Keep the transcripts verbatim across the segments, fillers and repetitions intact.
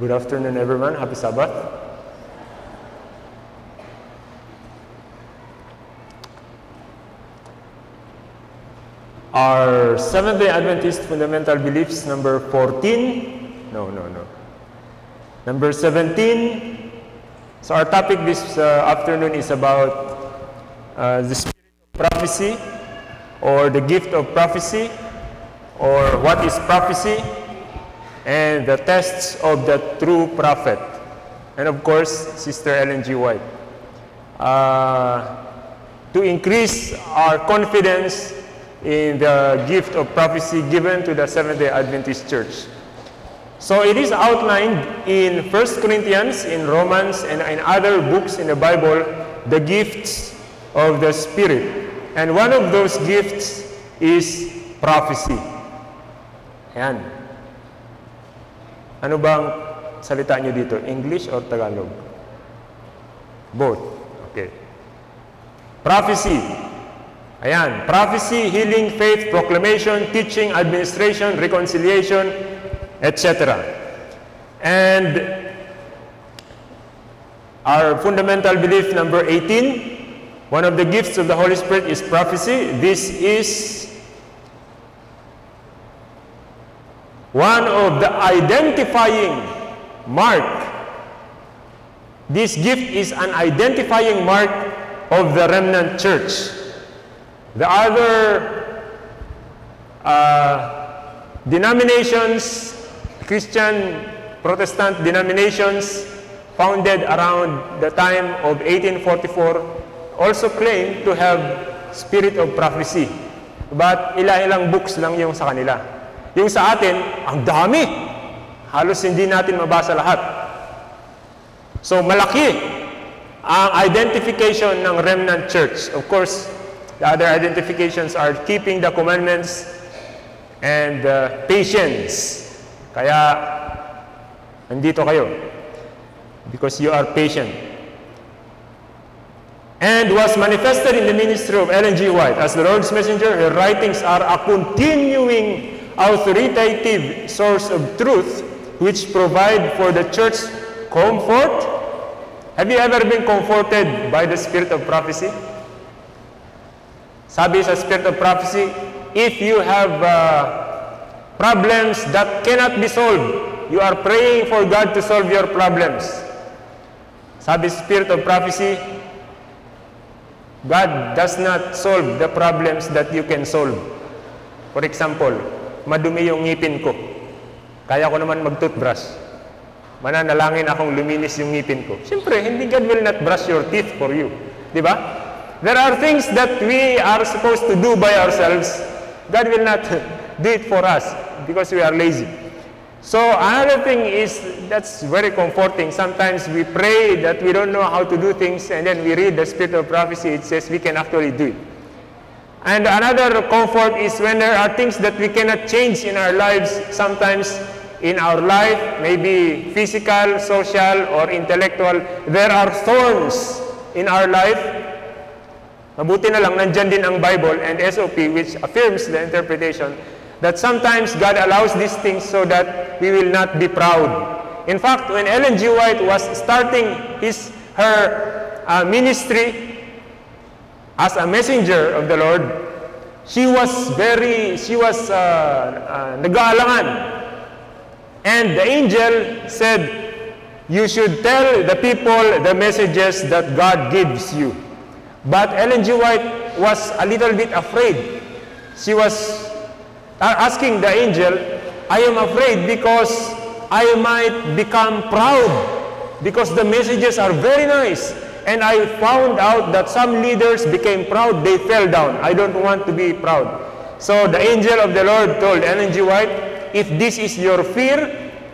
Good afternoon, everyone. Happy Sabbath. Our Seventh-day Adventist Fundamental Beliefs, number fourteen. No, no, no. Number seventeen. So our topic this uh, afternoon is about uh, the spirit of prophecy, or the gift of prophecy, or what is prophecy, and the tests of the true prophet. And of course, Sister Ellen G. White. Uh, to increase our confidence in the gift of prophecy given to the Seventh-day Adventist Church. So it is outlined in First Corinthians, in Romans, and in other books in the Bible, the gifts of the Spirit. And one of those gifts is prophecy. Ayan. Ano bang salita nyo dito? English or Tagalog? Both. Okay. Prophecy. Ayan. Prophecy, healing, faith, proclamation, teaching, administration, reconciliation, et cetera. And our fundamental belief number eighteen, one of the gifts of the Holy Spirit is prophecy. This is one of the identifying mark. This gift is an identifying mark of the remnant church. The other uh, denominations, Christian Protestant denominations founded around the time of eighteen forty-four, also claim to have spirit of prophecy. But ilang-ilang books lang yung sa kanila. Yung sa atin, ang dami. Halos hindi natin mabasa lahat. So malaki ang identification ng remnant church. Of course, the other identifications are keeping the commandments and uh, patience. Kaya, nandito kayo. Because you are patient. And was manifested in the ministry of Ellen G. White. As the Lord's messenger, her writings are a continuing authoritative source of truth which provide for the church comfort. Have you ever been comforted by the spirit of prophecy? Sabi sa spirit of prophecy, if you have uh, problems that cannot be solved, you are praying for God to solve your problems. Sabi sa spirit of prophecy, God does not solve the problems that you can solve. For example, madumi yung ngipin ko. Kaya ko naman mag-toothbrush. Mananalangin akong luminis yung ngipin ko. Siyempre, hindi God will not brush your teeth for you. Di ba? There are things that we are supposed to do by ourselves. God will not do it for us because we are lazy. So another thing is, that's very comforting. Sometimes we pray that we don't know how to do things, and then we read the spirit of prophecy. It says we can actually do it. And another comfort is when there are things that we cannot change in our lives. Sometimes in our life, maybe physical, social, or intellectual, there are thorns in our life. Mabuti na lang, nandyan din ang Bible and S O P, which affirms the interpretation that sometimes God allows these things so that we will not be proud. In fact, when Ellen G. White was starting his, her uh, ministry as a messenger of the Lord, she was very, she was uh, uh, nag-aalangan. And the angel said, you should tell the people the messages that God gives you. But Ellen G. White was a little bit afraid. She was asking the angel, I am afraid because I might become proud because the messages are very nice. And I found out that some leaders became proud, they fell down. I don't want to be proud. So the angel of the Lord told Ellen G. White, if this is your fear,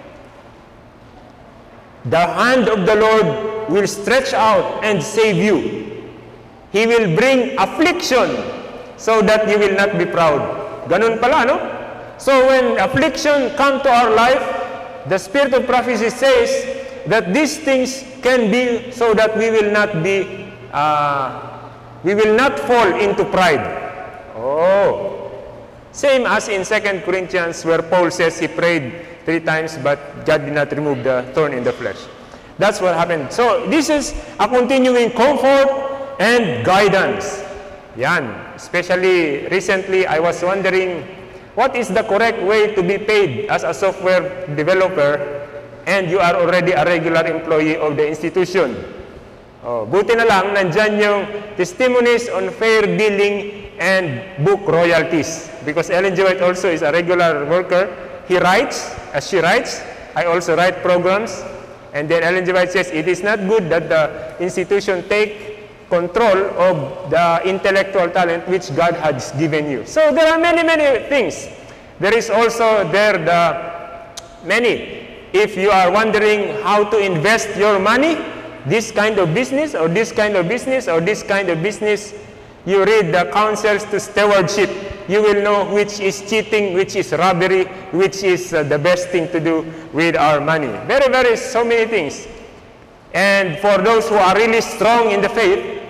the hand of the Lord will stretch out and save you. He will bring affliction so that you will not be proud. Ganun pala, no? So when affliction come to our life, the spirit of prophecy says that these things can be so that we will not be, uh, we will not fall into pride. Oh. Same as in Second Corinthians where Paul says he prayed three times but God did not remove the thorn in the flesh. That's what happened. So this is a continuing comfort and guidance. Yan. Especially recently, I was wondering, what is the correct way to be paid as a software developer and you are already a regular employee of the institution? Oh, buti na lang, nandyan yung testimonies on fair dealing and book royalties. Because Ellen G. White also is a regular worker. He writes, as she writes, I also write programs. And then Ellen G. White says, it is not good that the institution take control of the intellectual talent which God has given you. So there are many, many things. There is also there the many. If you are wondering how to invest your money, this kind of business or this kind of business or this kind of business, you read the counsels to stewardship. You will know which is cheating, which is robbery, which is uh, the best thing to do with our money. Very, very, so many things. And for those who are really strong in the faith,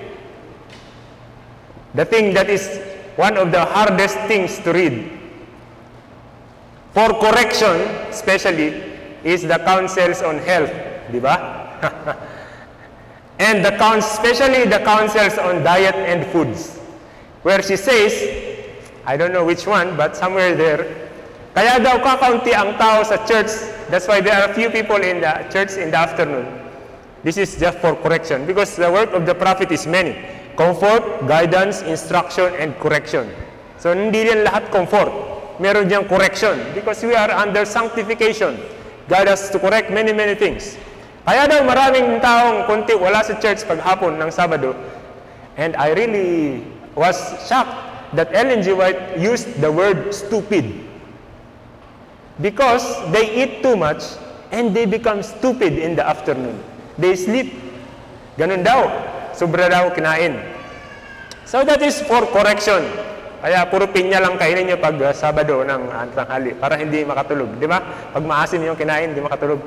the thing that is one of the hardest things to read, for correction especially, is the counsels on health. Diba? And the couns, especially the counsels on diet and foods, where she says, I don't know which one, but somewhere there, kaya daw kakaunti ang tao sa church, that's why there are few people in the church in the afternoon. This is just for correction, because the work of the prophet is many. Comfort, guidance, instruction, and correction. So hindi yan lahat comfort. Meron diyang correction, because we are under sanctification. God has to correct many, many things. Kaya daw maraming taong kunti wala sa church paghapon ng Sabado. And I really was shocked that Ellen G. White used the word stupid. Because they eat too much and they become stupid in the afternoon. They sleep. Ganun daw. Sobra daw kinain. So that is for correction. Kaya puro pinya lang kainin nyo pag uh, Sabado ng uh, tanghali para hindi makatulog. Di ba? Pag maasim yung kinain, hindi makatulog.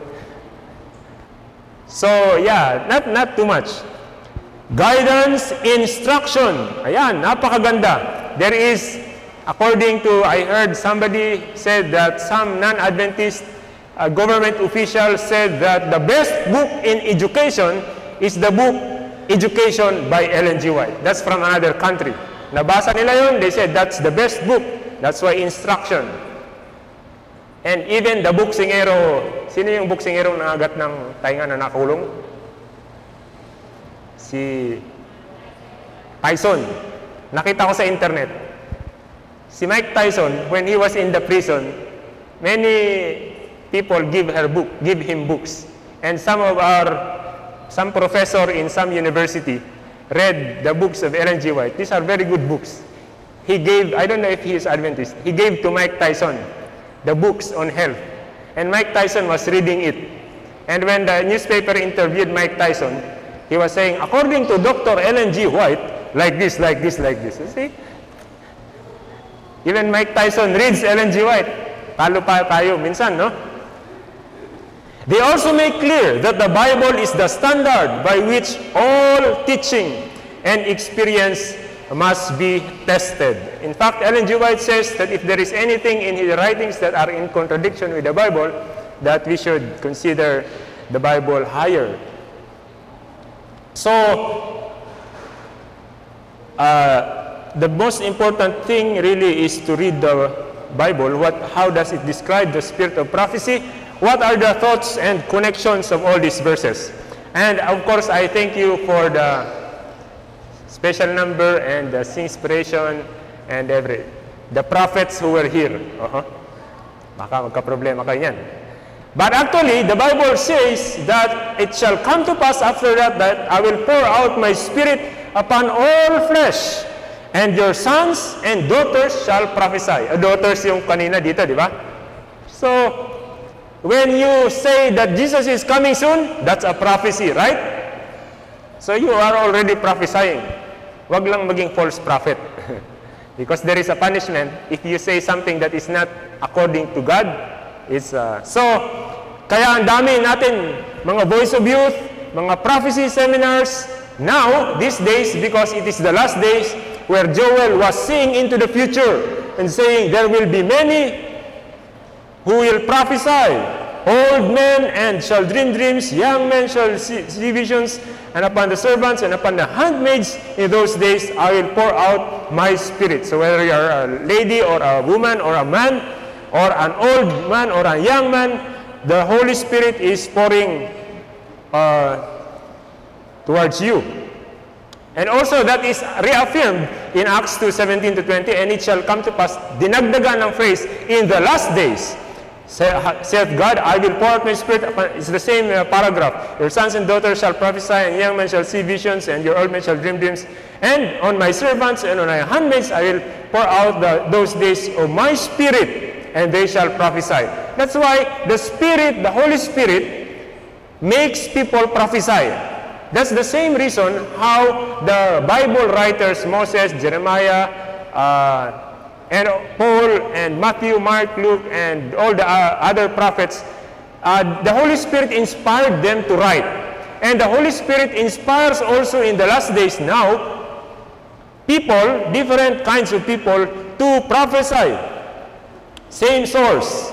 So, yeah, not not too much. Guidance, instruction. Ayan, napakaganda. There is, according to, I heard somebody said that some non-Adventist uh, government official said that the best book in education is the book Education by Ellen G. White. That's from another country. Nabasa nila yun, they said that's the best book. That's why instruction. And even the buksingero, sino yung buksingero na agat ng tainga na nakulong? Si Tyson. Nakita ko sa internet. Si Mike Tyson, when he was in the prison, many people give her book, give him books. And some of our, some professor in some university read the books of Ellen G. White. These are very good books. He gave, I don't know if he is Adventist, he gave to Mike Tyson the books on health. And Mike Tyson was reading it. And when the newspaper interviewed Mike Tyson, he was saying, according to Doctor Ellen G. White, like this, like this, like this. You see? Even Mike Tyson reads Ellen G. White. Talo pa tayo minsan, no? They also make clear that the Bible is the standard by which all teaching and experience must be tested. In fact, Ellen G. White says that if there is anything in his writings that are in contradiction with the Bible, that we should consider the Bible higher. So, uh, the most important thing really is to read the Bible. What, how does it describe the spirit of prophecy? What are the thoughts and connections of all these verses? And of course, I thank you for the special number and the inspiration and every the prophets who were here. Uh-huh. Baka magka-problema kayo yan. But actually, the Bible says that it shall come to pass after that that I will pour out my spirit upon all flesh, and your sons and daughters shall prophesy. A daughters yung kanina dito, di ba? So, when you say that Jesus is coming soon, that's a prophecy, right? So you are already prophesying. Wag lang maging false prophet. Because there is a punishment if you say something that is not according to God. It's, uh, so, kaya ang dami natin, mga Voice of Youth, mga prophecy seminars, now, these days, because it is the last days, where Joel was seeing into the future, and saying, there will be many who will prophesy. Old men and shall dream dreams, young men shall see, see visions, and upon the servants and upon the handmaids in those days I will pour out my spirit. So whether you are a lady or a woman or a man or an old man or a young man, the Holy Spirit is pouring uh, towards you. And also that is reaffirmed in Acts two seventeen to twenty, and it shall come to pass, dinagdagan ng phrase, in the last days, saith God, I will pour out my spirit upon, it's the same uh, paragraph. Your sons and daughters shall prophesy, and young men shall see visions, and your old men shall dream dreams. And on my servants and on my handmaids I will pour out the, those days of my spirit, and they shall prophesy. That's why the Spirit, the Holy Spirit, makes people prophesy. That's the same reason how the Bible writers, Moses, Jeremiah, uh, and Paul, and Matthew, Mark, Luke, and all the uh, other prophets, uh, the Holy Spirit inspired them to write. And the Holy Spirit inspires also in the last days now, people, different kinds of people, to prophesy. Same source.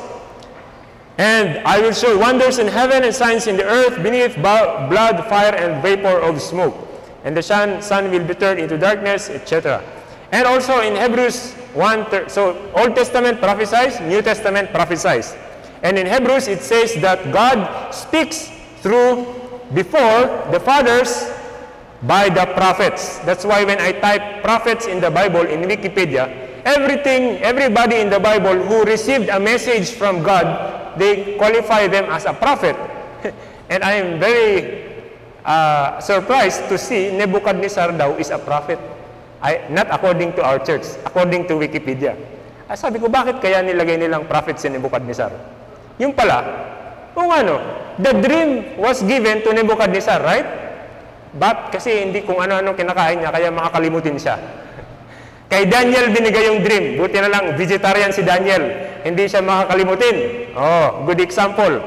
And I will show wonders in heaven and signs in the earth, beneath blood, fire, and vapor of smoke. And the sun, sun will be turned into darkness, et cetera. And also in Hebrews one, so Old Testament prophesies, New Testament prophesies. And in Hebrews it says that God speaks through, before the fathers, by the prophets. That's why when I type prophets in the Bible in Wikipedia, everything, everybody in the Bible who received a message from God, they qualify them as a prophet. And I am very uh, surprised to see Nebuchadnezzar daw is a prophet. I, not according to our church, according to Wikipedia. Ay, sabi ko, bakit kaya nilagay nilang prophet si Nebuchadnezzar? Yung pala, kung ano, the dream was given to Nebuchadnezzar, right? But kasi hindi kung ano-ano kinakain niya, kaya makakalimutin siya. Kay Daniel binigay yung dream. Buti na lang, vegetarian si Daniel. Hindi siya makakalimutin. Oh, good example.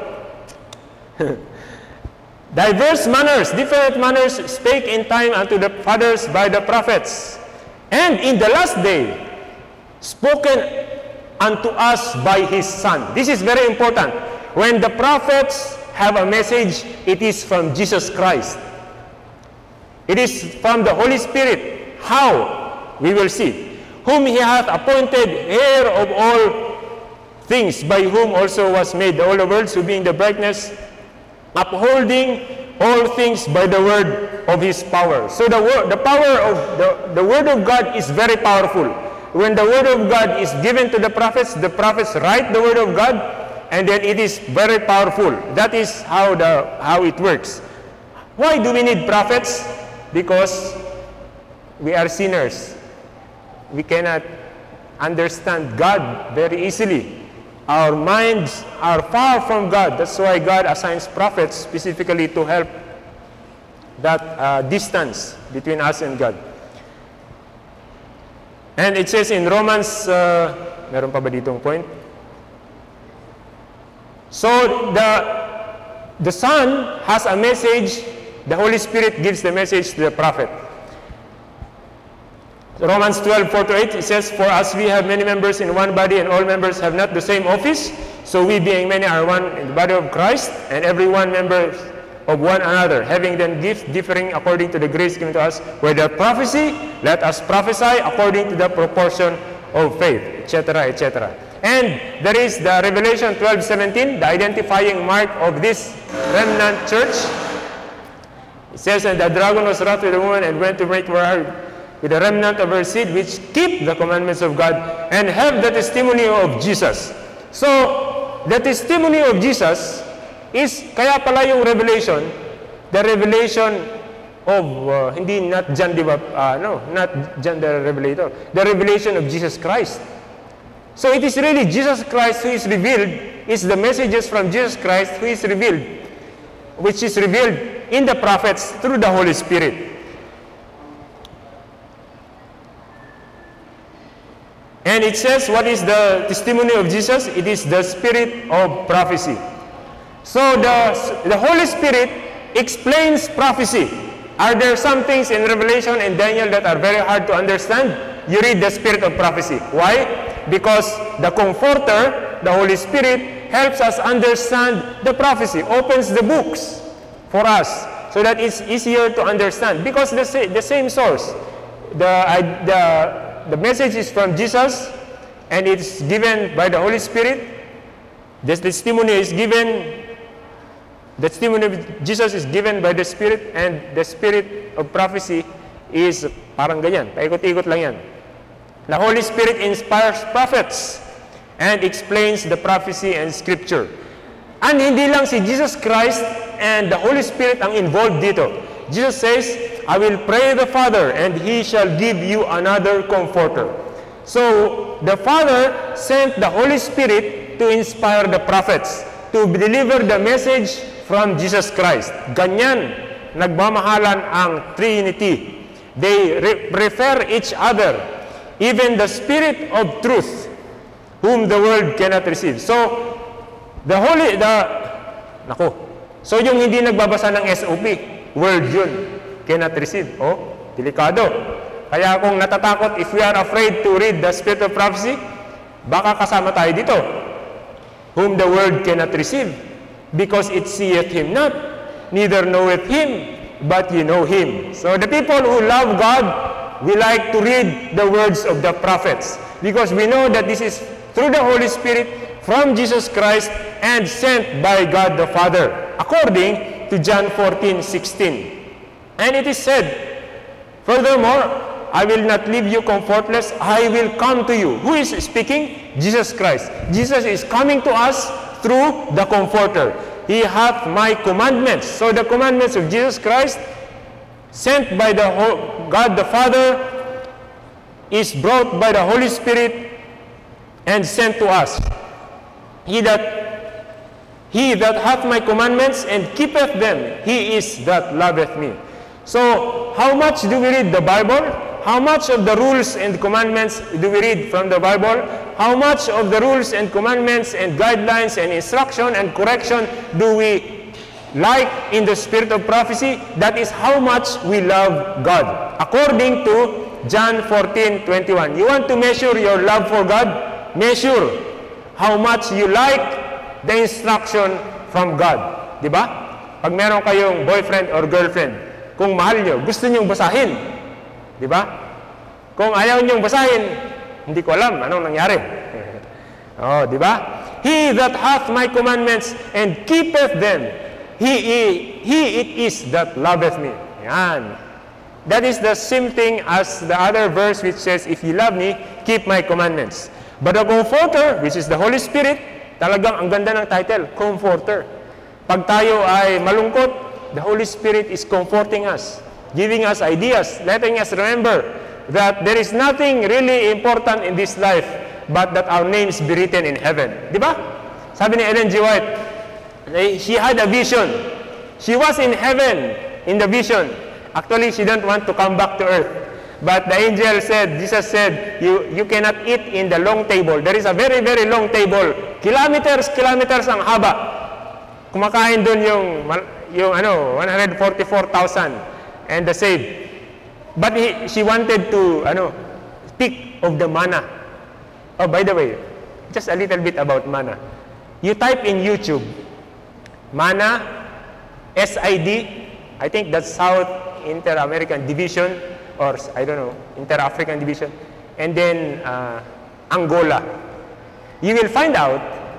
Diverse manners, different manners spake in time unto the fathers by the prophets. And in the last day, spoken unto us by His Son. This is very important. When the prophets have a message, it is from Jesus Christ. It is from the Holy Spirit. How? We will see. Whom He hath appointed heir of all things, by whom also was made all the worlds, who being the brightness, upholding all things by the word of His power. So the word, the power of the, the word of God is very powerful. When the word of God is given to the prophets, the prophets write the word of God, and then it is very powerful. That is how the how it works. Why do we need prophets? Because we are sinners. We cannot understand God very easily. Our minds are far from God. That's why God assigns prophets specifically to help that uh, distance between us and God. And it says in Romans, uh, meron pa ba ditong point? So the, the Son has a message, the Holy Spirit gives the message to the prophet. Romans twelve, four to eight, it says, for as we have many members in one body, and all members have not the same office, so we being many are one in the body of Christ, and every one member of one another, having then gifts differing according to the grace given to us. Whether prophecy, let us prophesy according to the proportion of faith, et cetera, et cetera. And there is the Revelation twelve, seventeen, the identifying mark of this remnant church. It says, and the dragon was wroth with the woman, and went to make war with the remnant of her seed, which keep the commandments of God, and have the testimony of Jesus. So, the testimony of Jesus is, kaya pala yung revelation, the revelation of, uh, hindi, not John, di ba, uh, no, not John the Revelator, the revelation of Jesus Christ. So, it is really Jesus Christ who is revealed, is the messages from Jesus Christ who is revealed, which is revealed in the prophets through the Holy Spirit. And it says, what is the testimony of Jesus? It is the spirit of prophecy. So the, the Holy Spirit explains prophecy. Are there some things in Revelation and Daniel that are very hard to understand? You read the spirit of prophecy. Why? Because the Comforter, the Holy Spirit, helps us understand the prophecy, opens the books for us so that it's easier to understand. Because the, sa the same source, the, uh, the, the message is from Jesus, and it's given by the Holy Spirit. The testimony is given, the testimony of Jesus is given by the Spirit, and the Spirit of prophecy is parang ganyan, paikot-ikot lang yan. The Holy Spirit inspires prophets and explains the prophecy and scripture. And hindi lang si Jesus Christ and the Holy Spirit ang involved dito. Jesus says, I will pray the Father, and He shall give you another comforter. So, the Father sent the Holy Spirit to inspire the prophets, to deliver the message from Jesus Christ. Ganyan, nagmamahalan ang Trinity. They re refer each other, even the Spirit of truth, whom the world cannot receive. So, the Holy, the, naku, so yung hindi nagbabasa ng S O P, word yun, cannot receive. Oh, delikado. Kaya kung natatakot, if we are afraid to read the Spirit of prophecy, baka kasama tayo dito. Whom the world cannot receive, because it seeth him not, neither knoweth him, but ye know him. So the people who love God, we like to read the words of the prophets, because we know that this is through the Holy Spirit from Jesus Christ and sent by God the Father, according to John fourteen sixteen. And it is said, furthermore, I will not leave you comfortless, I will come to you. Who is speaking? Jesus Christ. Jesus is coming to us through the Comforter. He hath my commandments. So the commandments of Jesus Christ, sent by the God the Father, is brought by the Holy Spirit and sent to us. He that, he that hath my commandments and keepeth them, he is that loveth me. So, how much do we read the Bible? How much of the rules and commandments do we read from the Bible? How much of the rules and commandments and guidelines and instruction and correction do we like in the spirit of prophecy? That is how much we love God. According to John fourteen twenty-one. You want to measure your love for God? Measure how much you like the instruction from God. Diba? Pag meron kayong boyfriend or girlfriend, kung mahal nyo, gusto nyong basahin. Di ba? Kung ayaw niyong basahin, hindi ko alam anong nangyari. Oh, di ba? He that hath my commandments and keepeth them, he, he, he it is that loveth me. Yan. That is the same thing as the other verse which says, if you love me, keep my commandments. But the Comforter, which is the Holy Spirit, talagang ang ganda ng title, Comforter. Pag tayo ay malungkot, the Holy Spirit is comforting us, giving us ideas, letting us remember that there is nothing really important in this life but that our names be written in heaven. Di ba? Sabi ni Ellen G. White, she had a vision. She was in heaven in the vision. Actually, she didn't want to come back to earth. But the angel said, Jesus said, you, you cannot eat in the long table. There is a very, very long table. Kilometers, kilometers ang haba. Kumakain doon yung, yung ano, one hundred forty-four thousand. And the saved. But he, she wanted to ano, speak of the manna. Oh, by the way, just a little bit about manna. You type in YouTube, manna, S I D, I think that's South Inter-American Division, or I don't know, Inter-African Division, and then uh, Angola. You will find out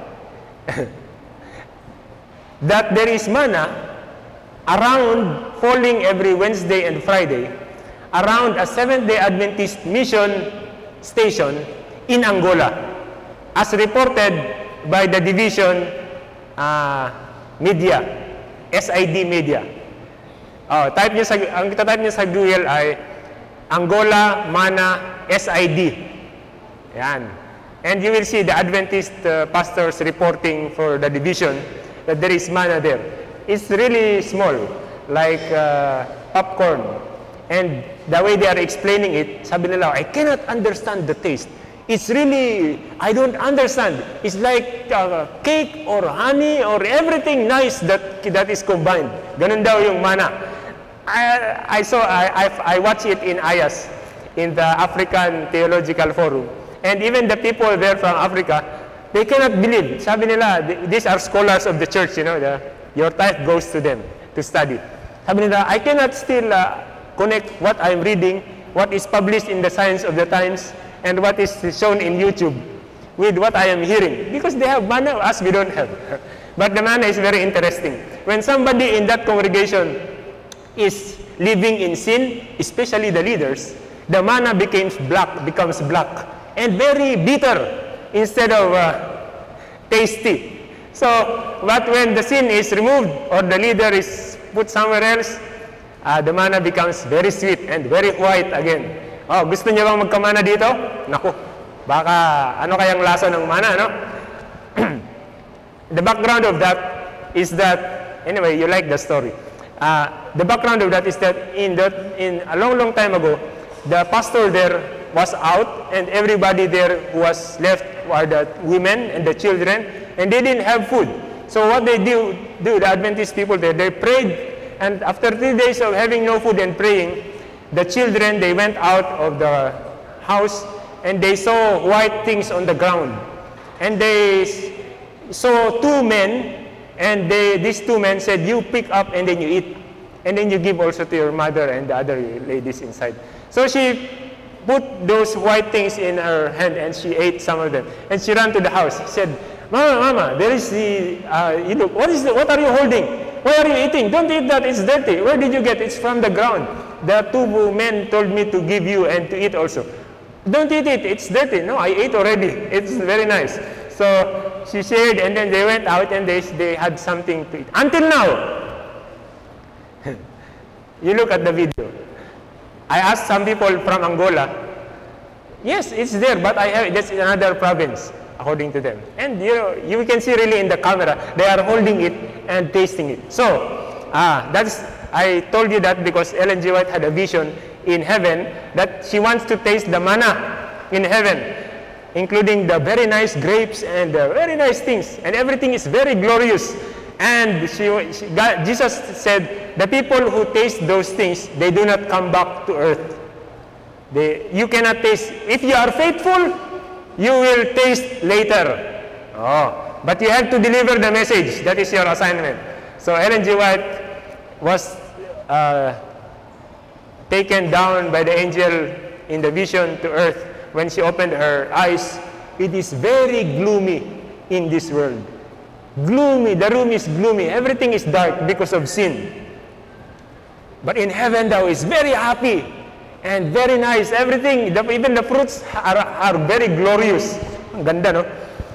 that there is manna around falling every Wednesday and Friday around a Seventh-day Adventist mission station in Angola, as reported by the division uh, media, S I D media. Oh, type niyo sa, ang type niyo sa Google ay Angola Manna S I D. Yan. And you will see the Adventist uh, pastors reporting for the division that there is manna there. It's really small, like uh, popcorn. And the way they are explaining it, sabi nila, I cannot understand the taste. It's really, I don't understand. It's like uh, cake or honey or everything nice that that is combined. Ganun daw yung manna. I, I saw, I, I, I watched it in I A S, in the African Theological Forum. And even the people there from Africa, they cannot believe. Sabi nila, these are scholars of the church, you know, the, your tithe goes to them to study. Sabi nila, I cannot still uh, connect what I'm reading, what is published in the Science of the Times, and what is shown in YouTube with what I am hearing. Because they have manna, us we don't have. But the manna is very interesting. When somebody in that congregation is living in sin, especially the leaders, the manna becomes black, becomes black, and very bitter instead of uh, tasty. So, but when the sin is removed or the leader is put somewhere else, uh, the manna becomes very sweet and very white again. Oh, gusto niyo bang magkamana dito? Naku, baka ano kayang lasa ng mana, no? The background of that is that, anyway, you like the story. Uh, the background of that is that in, the, in a long, long time ago, the pastor there was out, and everybody there who was left were the women and the children, and they didn't have food. So what they do, do the Adventist people there, they prayed, and after three days of having no food and praying, the children, they went out of the house, and they saw white things on the ground. And they saw two men, and they, these two men said, you pick up and then you eat. And then you give also to your mother and the other ladies inside. So she put those white things in her hand and she ate some of them. And she ran to the house. She said, Mama, Mama, there is the, uh, you look, what is the, what are you holding? Why are you eating? Don't eat that, it's dirty. Where did you get it? It's from the ground. The two men told me to give you and to eat also. Don't eat it, it's dirty. No, I ate already. It's very nice. So she shared, and then they went out and they, they had something to eat. Until now, you look at the video. I asked some people from Angola, yes, it's there, but I have, that's another province, according to them. And you know, you can see really in the camera, they are holding it and tasting it. So, ah, that's, I told you that because Ellen G. White had a vision in heaven that she wants to taste the manna in heaven, including the very nice grapes and the very nice things, and everything is very glorious. And she, she, God, Jesus said, the people who taste those things, they do not come back to earth. They, you cannot taste. If you are faithful, you will taste later. Oh, but you have to deliver the message. That is your assignment. So Ellen G. White was uh, taken down by the angel in the vision to earth. When she opened her eyes, it is very gloomy in this world. Gloomy, the room is gloomy, everything is dark because of sin. But in heaven thou is very happy and very nice. Everything, the, even the fruits are, are very glorious. Ang ganda, no?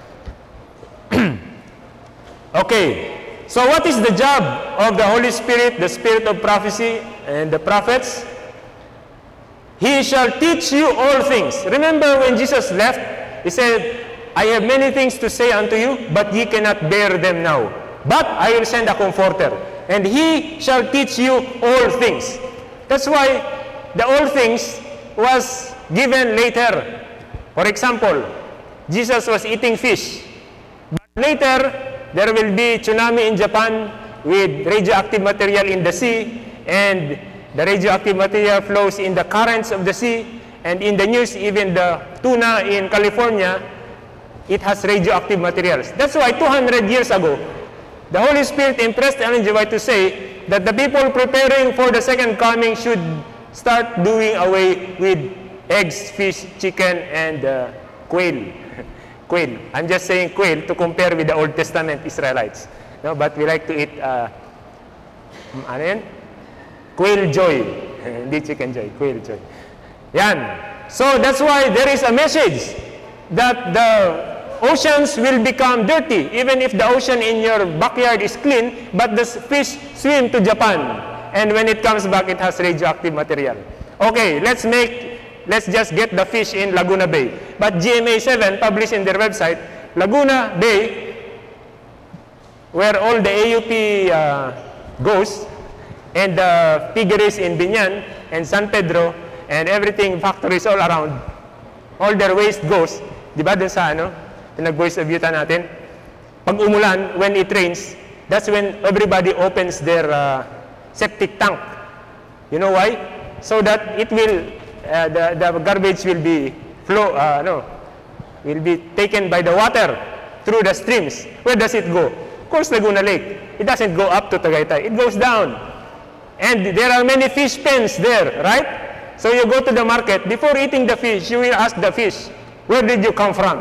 Okay, so what is the job of the Holy Spirit, the Spirit of prophecy and the prophets? He shall teach you all things. Remember when Jesus left, he said, I have many things to say unto you, but ye cannot bear them now. But I will send a comforter, and he shall teach you all things. That's why the all things was given later. For example, Jesus was eating fish. But later, there will be tsunami in Japan with radioactive material in the sea, and the radioactive material flows in the currents of the sea, and in the news, even the tuna in California, it has radioactive materials. That's why two hundred years ago, the Holy Spirit impressed Ellen G. White to say that the people preparing for the second coming should start doing away with eggs, fish, chicken, and uh, quail. Quail. I'm just saying quail to compare with the Old Testament Israelites. No, but we like to eat uh, ano yan? Quail joy. Hindi chicken joy, quail joy. Yan. So that's why there is a message that the oceans will become dirty, even if the ocean in your backyard is clean, but the fish swim to Japan, and when it comes back, it has radioactive material. Okay, let's make, let's just get the fish in Laguna Bay. But G M A seven published in their website, Laguna Bay, where all the A U P uh, goes, and the piggeries in Binyan and San Pedro, and everything, factories all around, all their waste goes, di ba dun sa ano, pinag-voice of Utah natin, pag umulan, when it rains, that's when everybody opens their uh, septic tank. You know why? So that it will, uh, the, the garbage will be flow, uh, no, will be taken by the water through the streams. Where does it go? Of course, Laguna Lake. It doesn't go up to Tagaytay. It goes down. And there are many fish pens there, right? So you go to the market. Before eating the fish, you will ask the fish, where did you come from?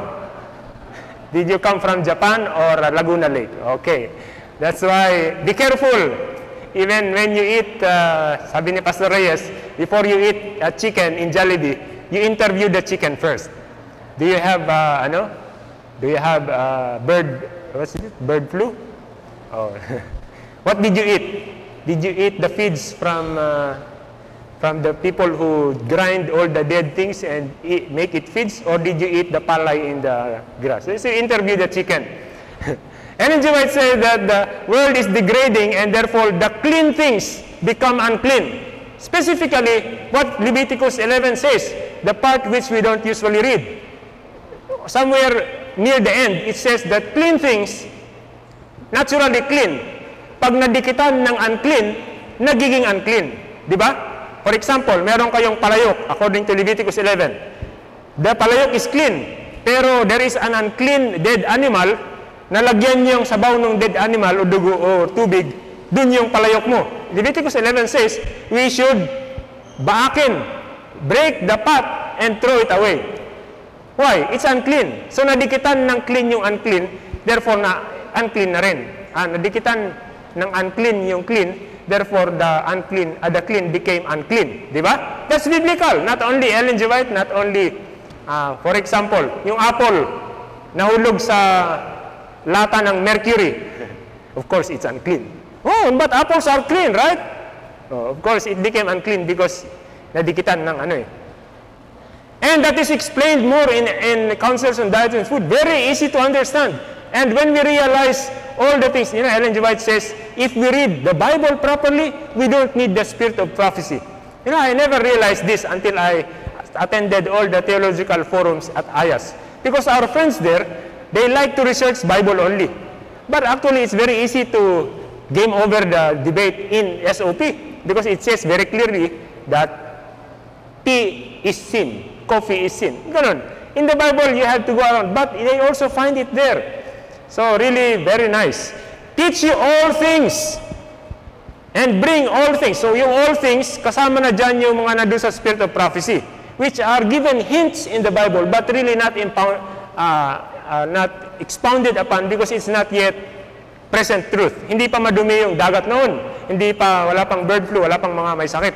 Did you come from Japan or Laguna Lake? Okay. That's why, be careful. Even when you eat, uh, sabi ni Pastor Reyes, before you eat a chicken in Jollibee, you interview the chicken first. Do you have, uh, ano? Do you have uh, bird, what's it? Bird flu? Oh. What did you eat? Did you eat the feeds from, uh, from the people who grind all the dead things and eat, make it feeds? Or did you eat the palay in the grass? So you interview the chicken. Ellen G. White said that the world is degrading and therefore the clean things become unclean. Specifically, what Leviticus eleven says, the part which we don't usually read. Somewhere near the end, it says that clean things, naturally clean. Pag nadikitan ng unclean, nagiging unclean. Di ba? For example, meron kayong palayok, according to Leviticus eleven. The palayok is clean, pero there is an unclean dead animal, nalagyan niyo yung sabaw ng dead animal o dugo o tubig, dun yung palayok mo. Leviticus eleven says, we should baakin, break the pot, and throw it away. Why? It's unclean. So nadikitan ng clean yung unclean, therefore na unclean na rin. Ah, nadikitan ng unclean yung clean, therefore the unclean, uh, the clean became unclean. Di ba? That's biblical. Not only Ellen G. White, not only, uh, for example, yung apple, nahulog sa lata ng mercury. Of course, it's unclean. Oh, but apples are clean, right? Oh, of course, it became unclean because nadikitan ng ano eh. And that is explained more in, in Counsels on Diet and Food. Very easy to understand. And when we realize all the things, you know, Ellen G. White says, if we read the Bible properly, we don't need the spirit of prophecy. You know, I never realized this until I attended all the theological forums at I A S. Because our friends there, they like to research Bible only. But actually, it's very easy to game over the debate in S O P because it says very clearly that tea is sin, coffee is sin. Ganon. In the Bible, you have to go around, but they also find it there. So really, very nice. Teach you all things and bring all things. So yung all things, kasama na dyan yung mga nandun sa spirit of prophecy, which are given hints in the Bible, but really not impound, uh, Uh, not expounded upon because it's not yet present truth. Hindi pa madumi yung dagat noon. Hindi pa, wala pang bird flu, wala pang mga may sakit.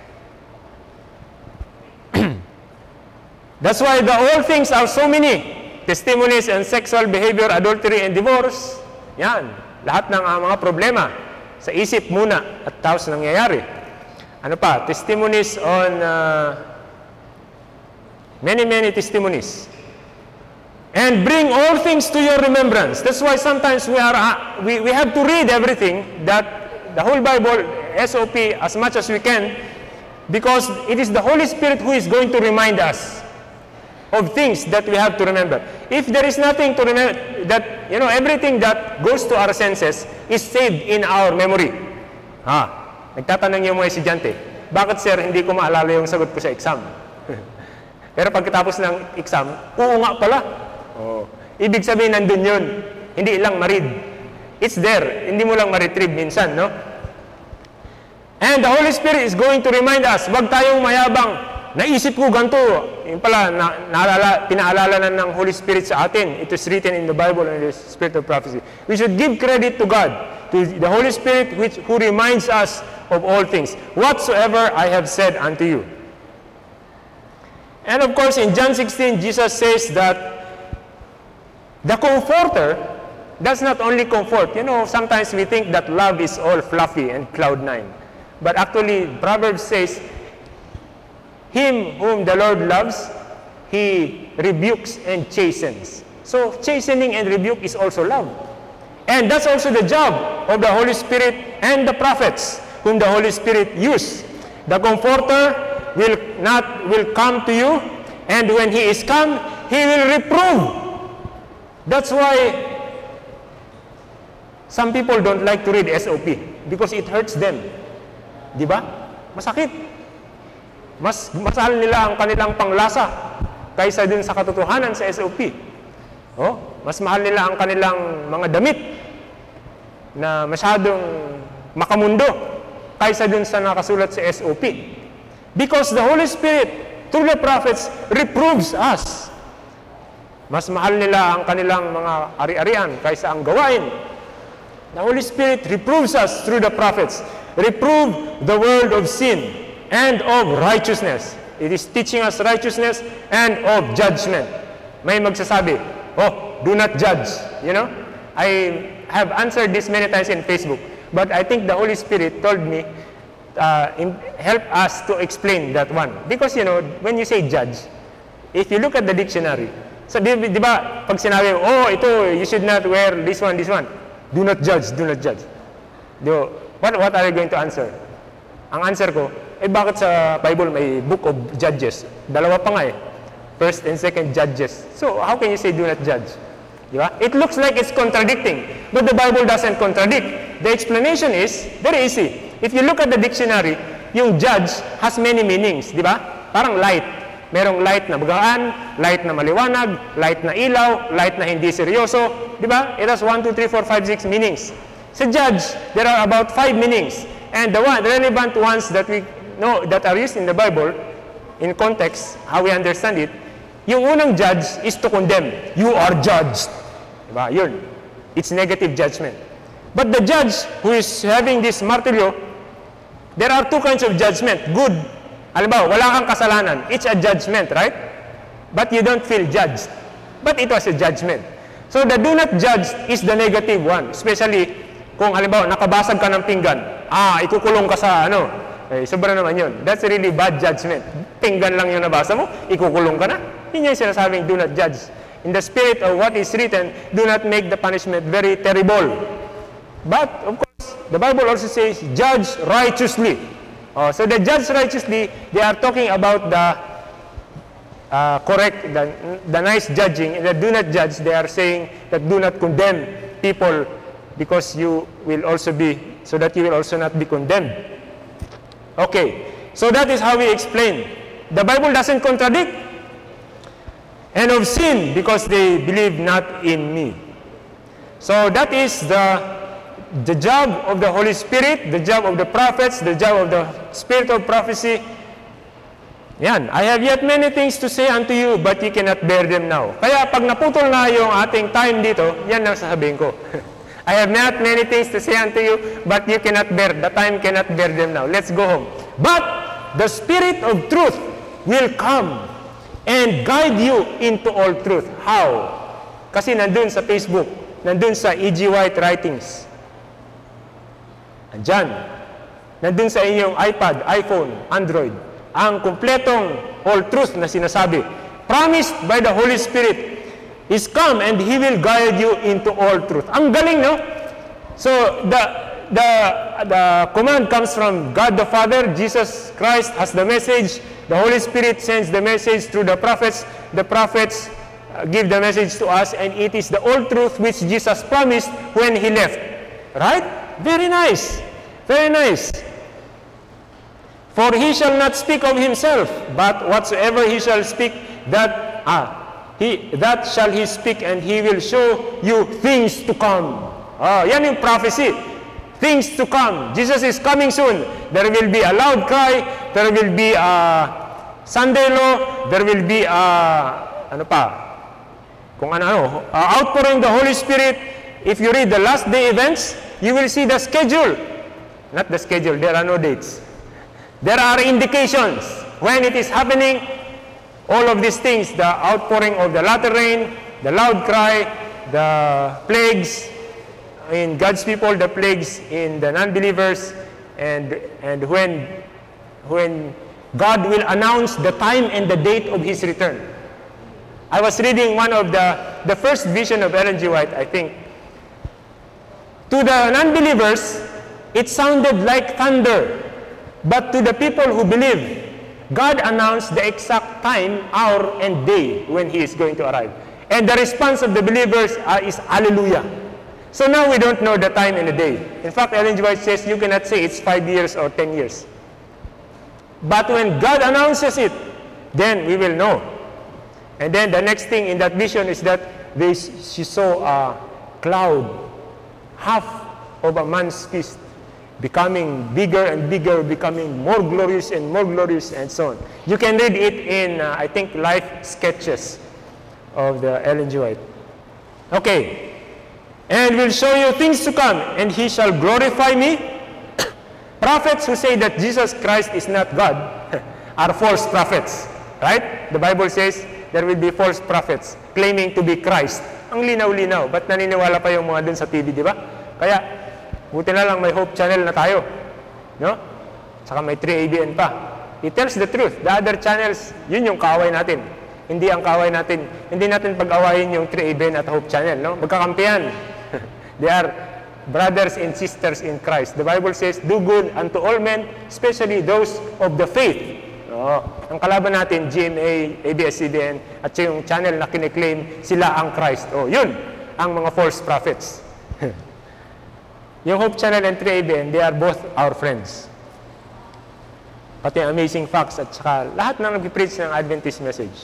That's why the all things are so many. Testimonies and sexual behavior, adultery and divorce. Yan. Lahat ng uh, mga problema sa isip muna at tapos nangyayari. Ano pa? Testimonies on uh, many, many testimonies. And bring all things to your remembrance. That's why sometimes we are uh, we, we have to read everything, that the whole Bible, S O P, as much as we can, because it is the Holy Spirit who is going to remind us of things that we have to remember. If there is nothing to remember, that, you know, everything that goes to our senses is saved in our memory. Ha, nagtatanong yung mga estudyante, bakit sir hindi ko maalala yung sagot ko sa exam? Pero pagkatapos ng exam, oo nga pala. Oh. Ibig sabihin, nandun yun. Hindi lang ma-read. It's there. Hindi mo lang ma-retrieve minsan, no? And the Holy Spirit is going to remind us, wag tayong mayabang, naisip ko ganito. Yung pala, na, naalala, pinaalala na ng Holy Spirit sa atin. It is written in the Bible and the Spirit of prophecy. We should give credit to God, to the Holy Spirit which, who reminds us of all things. Whatsoever I have said unto you. And of course, in John sixteen, Jesus says that the Comforter does not only comfort. You know, sometimes we think that love is all fluffy and cloud nine. But actually, Proverbs says, him whom the Lord loves, he rebukes and chastens. So, chastening and rebuke is also love. And that's also the job of the Holy Spirit and the prophets whom the Holy Spirit used. The Comforter will not will come to you, and when he is come, he will reprove. That's why some people don't like to read S O P because it hurts them. Di ba? Masakit. Mas masahal nila ang kanilang panglasa kaysa dun sa katotohanan sa S O P. Oh, mas mahal nila ang kanilang mga damit na masyadong makamundo kaysa dun sa nakasulat sa S O P. Because the Holy Spirit, through the prophets, reproves us. Mas mahal nila ang kanilang mga ari-arian kaysa ang gawain. The Holy Spirit reproves us through the prophets. Reprove the world of sin and of righteousness. It is teaching us righteousness and of judgment. May magsasabi, oh, do not judge. You know, I have answered this many times in Facebook, but I think the Holy Spirit told me, uh, in, help us to explain that one. Because, you know, when you say judge, if you look at the dictionary, so di, di ba, pag sinabi, oh, ito, you should not wear this one, this one. Do not judge, do not judge. Do, what, what are you going to answer? Ang answer ko, eh bakit sa Bible may book of Judges? Dalawa pa nga eh. First and second Judges. So, how can you say do not judge? Di ba? It looks like it's contradicting, but the Bible doesn't contradict. The explanation is very easy. If you look at the dictionary, yung judge has many meanings, di ba? Parang light. Merong light na bagaan, light na maliwanag, light na ilaw, light na hindi seryoso, di ba? It has one, two, three, four, five, six meanings. Sa judge, there are about five meanings. And the one, the relevant ones that we know that are used in the Bible, in context, how we understand it, yung unang judge is to condemn. You are judged. Diba? Yun. It's negative judgment. But the judge who is having this martilyo, there are two kinds of judgment. Good. Alam ba, wala kang kasalanan. It's a judgment, right? But you don't feel judged. But it was a judgment. So the do not judge is the negative one. Especially kung halimbawa nakabasag ka ng pinggan, ah, ikukulong ka sa ano, eh, sobra naman yun. That's really bad judgment. Pinggan lang yung nabasa mo, ikukulong ka na. Yun yung sinasabing do not judge. In the spirit of what is written, do not make the punishment very terrible. But, of course, the Bible also says, judge righteously. Oh, so the judge righteously, they are talking about the uh, correct, the, the nice judging. And the do not judge, they are saying that do not condemn people because you will also be, so that you will also not be condemned. Okay, so that is how we explain. The Bible doesn't contradict. And of sin, because they believe not in me. So that is the, the job of the Holy Spirit, the job of the prophets, the job of the spirit of prophecy. Yan, I have yet many things to say unto you, but you cannot bear them now. Kaya pag naputol na yung ating time dito, yan ang sasabihin ko. I have not many things to say unto you, but you cannot bear, the time cannot bear them now. Let's go home. But the Spirit of truth will come and guide you into all truth. How? Kasi nandun sa Facebook, nandun sa E G White Writings. Andyan. Nandun sa inyong iPad, iPhone, Android. Ang kumpletong all truth na sinasabi, promised by the Holy Spirit, is come and He will guide you into all truth. Ang galing, no? So, the, the, the command comes from God the Father. Jesus Christ has the message. The Holy Spirit sends the message through the prophets. The prophets uh, give the message to us, and it is the all truth which Jesus promised when He left. Right? Very nice. Very nice. For He shall not speak of Himself, but whatsoever He shall speak, that ah, He, that shall He speak, and He will show you things to come. Ah, yan yung prophecy. Things to come. Jesus is coming soon. There will be a loud cry. There will be a Sunday law. There will be a, ano pa? Kung ano, ano, uh, outpouring the Holy Spirit. If you read the last day events, you will see the schedule. Not the schedule. There are no dates. There are indications when it is happening. All of these things, the outpouring of the latter rain, the loud cry, the plagues in God's people, the plagues in the non-believers, and, and when, when God will announce the time and the date of His return. I was reading one of the, the first vision of Ellen G. White, I think. To the non-believers, it sounded like thunder, but to the people who believe, God announced the exact time, hour, and day when He is going to arrive. And the response of the believers uh, is Hallelujah. So now we don't know the time and the day. In fact, Ellen G. White says you cannot say it's five years or ten years. But when God announces it, then we will know. And then the next thing in that vision is that they, she saw a cloud, half of a man's fist, becoming bigger and bigger, becoming more glorious and more glorious, and so on. You can read it in, uh, I think, Life Sketches of the Ellen G. White. Okay. And will show you things to come, and he shall glorify me. Prophets who say that Jesus Christ is not God are false prophets. Right? The Bible says there will be false prophets claiming to be Christ. Ang linaw-linaw. Ba't naniniwala pa yung mga dun sa T V, di ba? Kaya, buti na lang may Hope Channel na tayo. No? Saka may three A B N pa. It tells the truth. The other channels, yun yung kaaway natin. Hindi ang kaaway natin. Hindi natin pag-awayin yung three A B N at Hope Channel. No? Magkakampihan. They are brothers and sisters in Christ. The Bible says, do good unto all men, especially those of the faith. No? Ang kalaban natin, G M A, A B S C B N, at yung channel na kiniklaim sila ang Christ. Oh, yun ang mga false prophets. Yung Hope Channel and three A B N, they are both our friends. Pati Amazing Facts at saka lahat na nag-preach ng Adventist message.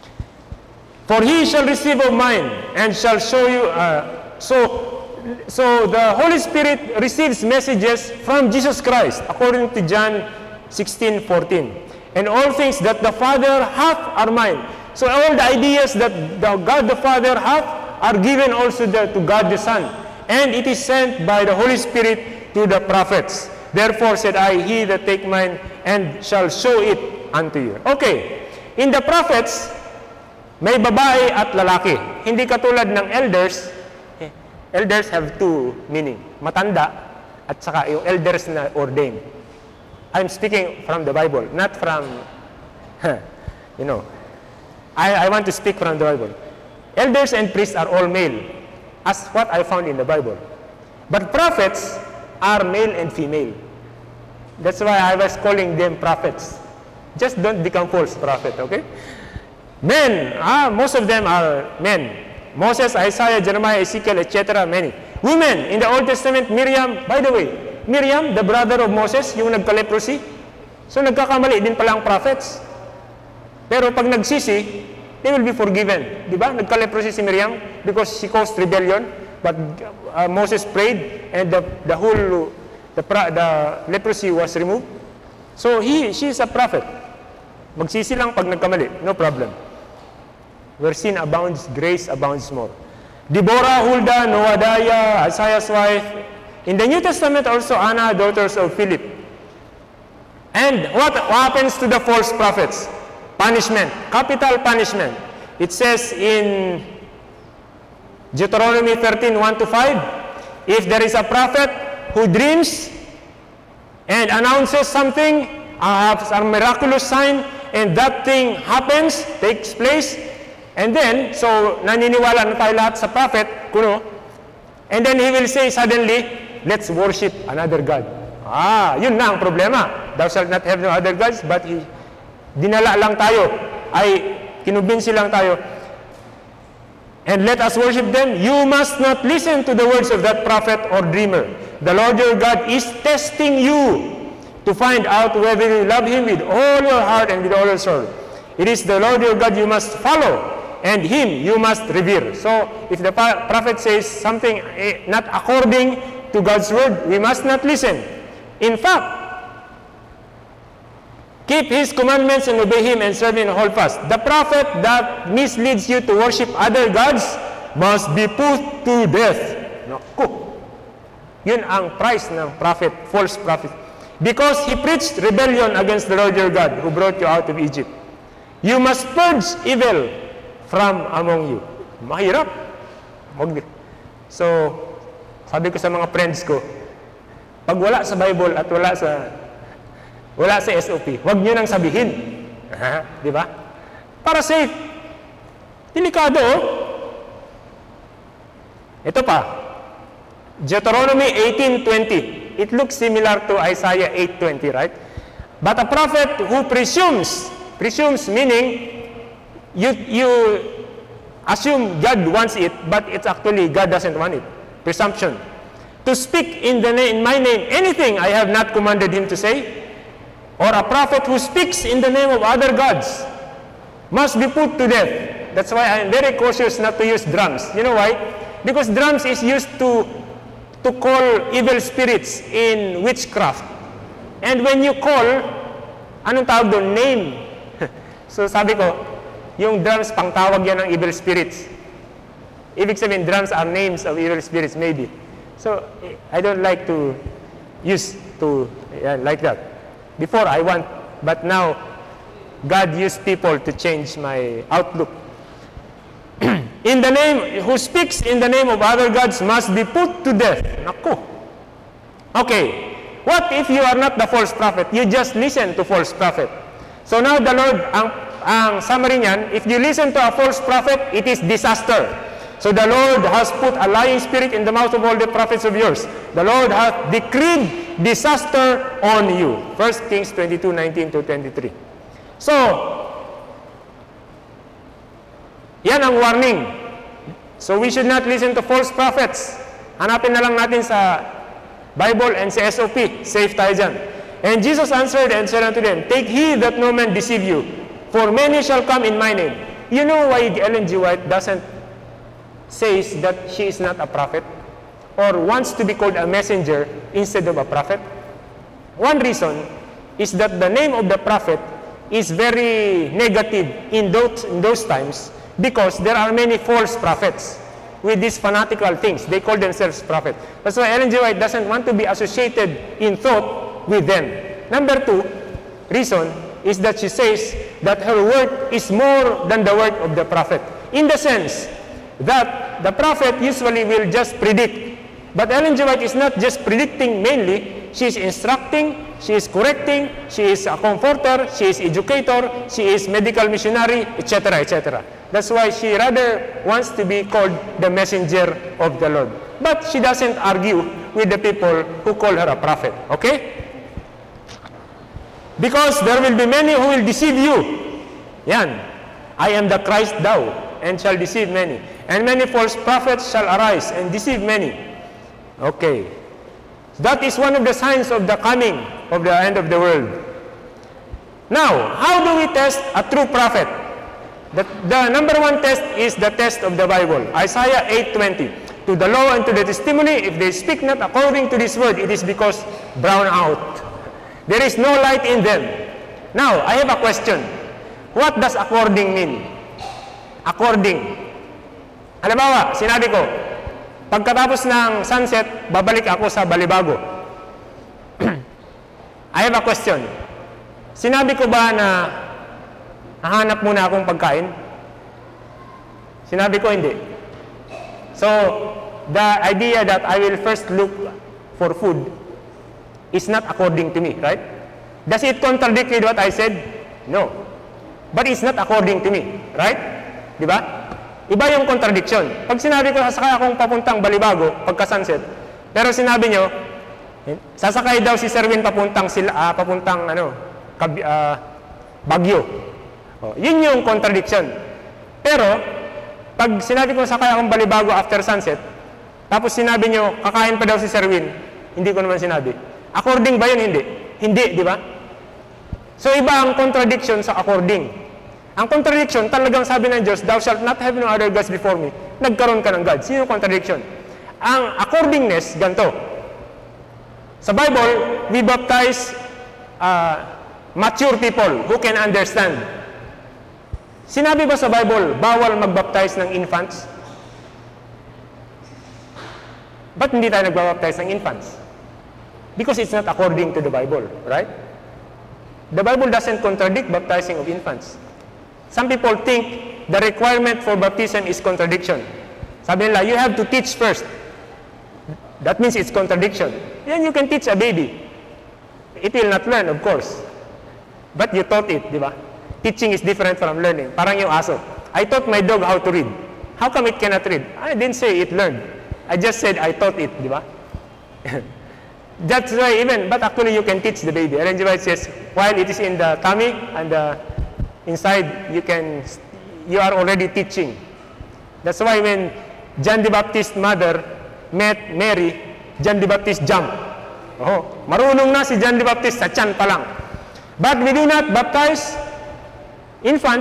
For he shall receive of mine and shall show you, uh, so, so the Holy Spirit receives messages from Jesus Christ, according to John sixteen fourteen. And all things that the Father hath are mine. So all the ideas that the God the Father hath are given also the, to God the Son. And it is sent by the Holy Spirit to the prophets. Therefore said I, he that take mine and shall show it unto you. Okay. In the prophets, may babae at lalaki. Hindi katulad ng elders. Elders have two meaning. Matanda at saka yung elders na ordained. I'm speaking from the Bible, not from, you know, I, I want to speak from the Bible. Elders and priests are all male, as what I found in the Bible. But prophets are male and female. That's why I was calling them prophets. Just don't become false prophet, okay? Men, ah, most of them are men. Moses, Isaiah, Jeremiah, Ezekiel, et cetera, many. Women, in the Old Testament, Miriam, by the way, Miriam, the brother of Moses, yung nagka-leprosy. So nagkakamali din pala ang prophets. Pero pag nagsisi, they will be forgiven. Di ba? Nagka-leprosy si Miriam because she caused rebellion. But uh, Moses prayed and the, the whole, the, the leprosy was removed. So he, she is a prophet. Magsisi lang pag nagkamali. No problem. Where sin abounds, grace abounds more. Deborah, Huldah, Noadiah, Isaiah's wife. In the New Testament also, Anna, daughters of Philip. And what happens to the false prophets? Punishment, capital punishment. It says in Deuteronomy thirteen, one to five, if there is a prophet who dreams and announces something, uh, a miraculous sign, and that thing happens, takes place, and then, so naniniwala na tayo lahat sa prophet, kuno, and then he will say suddenly, let's worship another God. Ah, yun na ang problema. Thou shalt not have no other gods, but he, dinala lang tayo, ay kinubinsi lang tayo, and let us worship them. You must not listen to the words of that prophet or dreamer. The Lord your God is testing you to find out whether you love him with all your heart and with all your soul. It is the Lord your God you must follow, and him you must revere. So, if the prophet says something eh, not according to God's word, we must not listen. In fact, keep his commandments and obey him and serve him and hold fast. The prophet that misleads you to worship other gods must be put to death. Naku. Yun ang price ng prophet, false prophet. Because he preached rebellion against the Lord your God who brought you out of Egypt. You must purge evil from among you. Mahirap. So, sabi ko sa mga friends ko, pag wala sa Bible at wala sa wala sa S O P, huwag nyo nang sabihin. Di ba? Para safe. Delikado, oh. Ito pa. Deuteronomy eighteen twenty. It looks similar to Isaiah eight twenty, right? But a prophet who presumes, presumes meaning you, you assume God wants it, but it's actually God doesn't want it. Presumption. To speak in, the name, in my name anything I have not commanded him to say, or a prophet who speaks in the name of other gods must be put to death. That's why I'm very cautious not to use drums. You know why? Because drums is used to to call evil spirits in witchcraft. And when you call, anong tawag doon? Name. So sabi ko, yung drums, pangtawag yan ng evil spirits. Ibig sabihin, drums are names of evil spirits, maybe. So, I don't like to use to, yeah, like that. Before, I want, but now, God used people to change my outlook. In the name, who speaks in the name of other gods must be put to death. Naku. Okay. What if you are not the false prophet? You just listen to false prophet. So now the Lord, ang, ang summary niyan, if you listen to a false prophet, it is disaster. So the Lord has put a lying spirit in the mouth of all the prophets of yours. The Lord has decreed disaster on you. First Kings twenty-two, nineteen to twenty-three. So, yan ang warning. So we should not listen to false prophets. Hanapin na lang natin sa Bible and sa S O P. Safe tayo dyan. And Jesus answered and said unto them, take heed that no man deceive you, for many shall come in my name. You know why Ellen G. White doesn't says that she is not a prophet or wants to be called a messenger instead of a prophet? One reason is that the name of the prophet is very negative in those, in those times, because there are many false prophets with these fanatical things. They call themselves prophet. That's why Ellen G. White doesn't want to be associated in thought with them. Number two reason is that she says that her work is more than the work of the prophet, in the sense that the prophet usually will just predict. But Ellen G. White is not just predicting mainly. She is instructing, she is correcting, she is a comforter, she is educator, she is medical missionary, et cetera, et cetera. That's why she rather wants to be called the messenger of the Lord. But she doesn't argue with the people who call her a prophet. Okay? Because there will be many who will deceive you. Yan. I am the Christ thou, and shall deceive many. And many false prophets shall arise and deceive many. Okay. That is one of the signs of the coming of the end of the world. Now, how do we test a true prophet? The, the number one test is the test of the Bible. Isaiah eight twenty. To the law and to the testimony, if they speak not according to this word, it is because brown out. There is no light in them. Now, I have a question. What does according mean? According. Halimbawa, sinabi ko, pagkatapos ng sunset, babalik ako sa Balibago. I have a question. Sinabi ko ba na hahanap muna akong pagkain? Sinabi ko hindi. So, the idea that I will first look for food is not according to me, right? Does it contradict with what I said? No. But it's not according to me, right? Di ba? Iba yung contradiction. Pag sinabi ko, sasakay akong papuntang Balibago pagka-sunset, pero sinabi nyo, sasakay daw si Sir Win papuntang, sila, uh, papuntang ano, kab, uh, Bagyo. Oh, yun yung contradiction. Pero, pag sinabi ko sakay akong Balibago after sunset, tapos sinabi nyo, kakain pa daw si Sir Win, hindi ko naman sinabi. According ba yun? Hindi. Hindi, di ba? So, iba ang contradiction sa according. Ang contradiction, talagang sabi ng Diyos, thou shalt not have no other gods before me. Nagkaroon ka ng God. Sino yung contradiction? Ang accordingness, ganito. Sa Bible, we baptize uh, mature people who can understand. Sinabi ba sa Bible, bawal magbaptize ng infants? Ba't hindi tayo nagbabaptize ng infants? Because it's not according to the Bible, right? The Bible doesn't contradict baptizing of infants. Some people think the requirement for baptism is contradiction. Sabi nila, you have to teach first. That means it's contradiction. Then you can teach a baby. It will not learn, of course. But you taught it, di ba? Teaching is different from learning. Parang yung aso. I taught my dog how to read. How come it cannot read? I didn't say it learned. I just said I taught it, di ba? That's why even, but actually you can teach the baby. Ellen G. White says, while it is in the tummy and the inside, you can, you are already teaching. That's why when John the Baptist's mother met Mary, John the Baptist jumped. Oh, marunong na si John the Baptist sa tiyan pa lang. But we do not baptize infants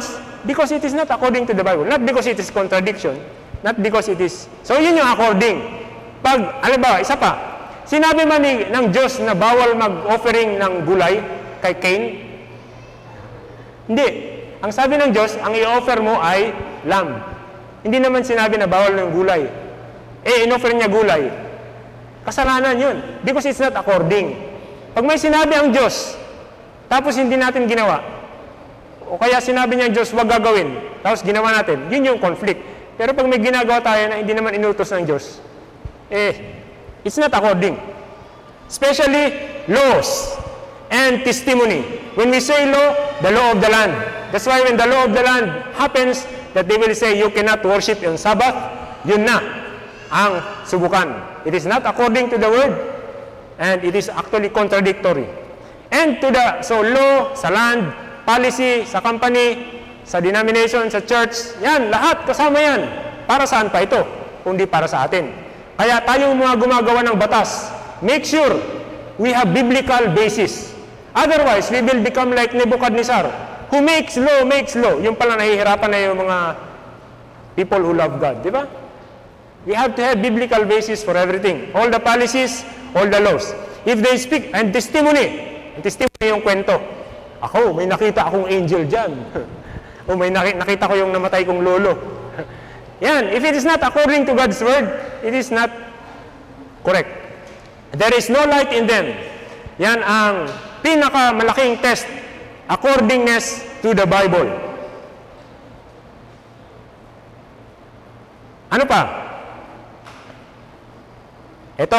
because it is not according to the Bible. Not because it is contradiction. Not because it is... So, yun yung according. Pag, alam ba, isa pa, sinabi man ni, ng Diyos na bawal mag-offering ng gulay kay Cain? Hindi. Ang sabi ng Diyos, ang i-offer mo ay lamb. Hindi naman sinabi na bawal ng gulay. Eh, in-offer niya gulay. Kasalanan yun. Because it's not according. Pag may sinabi ang Diyos, tapos hindi natin ginawa, o kaya sinabi niya ang Diyos, wag gagawin, tapos ginawa natin, yun yung conflict. Pero pag may ginagawa tayo na hindi naman inutos ng Diyos, eh, it's not according. Especially laws and testimony. When we say law, the law of the land. That's why when the law of the land happens, that they will say, you cannot worship on Sabbath, yun na ang subukan. It is not according to the word, and it is actually contradictory. And to the, so law, sa land, policy, sa company, sa denomination, sa church, yan, lahat kasama yan. Para saan pa ito? Kundi para sa atin. Kaya tayong mga gumagawa ng batas, make sure we have biblical basis. Otherwise, we will become like Nebuchadnezzar, who makes law, makes law. Yung pala nahihirapan na yung mga people who love God, di ba? We have to have biblical basis for everything. All the policies, all the laws. If they speak, and testimony, and testimony yung kwento. Ako, may nakita akong angel dyan. O may nakita ko yung namatay kong lolo. Yan, if it is not according to God's word, it is not correct. There is no light in them. Yan ang pinakamalaking test, accordingness to the Bible. Ano pa? Ito.